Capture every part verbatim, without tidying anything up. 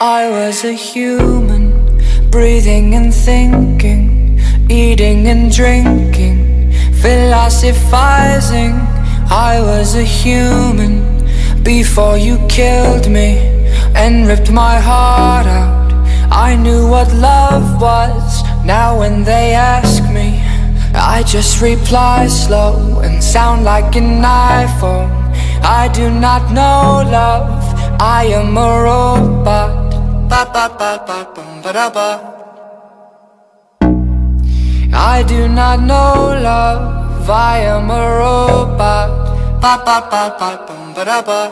I was a human, breathing and thinking, eating and drinking, philosophizing. I was a human before you killed me and ripped my heart out. I knew what love was. Now when they ask me, I just reply slow and sound like an iPhone. I do not know love, I am a robot. Ba ba ba ba bum ba da ba. I do not know love, I am a robot. Ba ba ba ba bum ba da ba.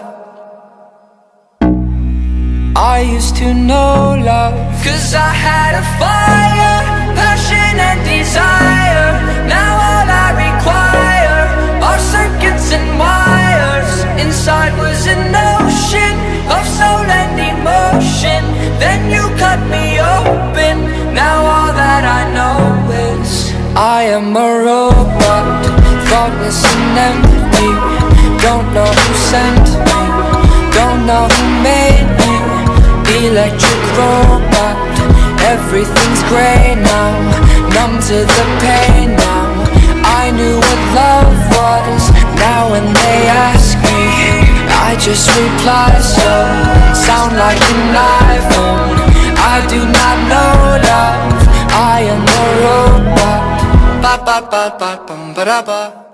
I used to know love, 'cause I had a fire, passion and desire. Now all I require are circuits and wires. Inside was an ocean of soul and emotion. Then you cut me open. Now all that I know is I am a robot, thoughtless and empty. Don't know who sent me, don't know who made me. Electric robot, everything's grey now, numb to the pain now. I knew what love was. Now when they ask me, I just reply slow, sound like an iPhone. I do not know love, I am a robot. Ba ba ba ba bum ba da ba.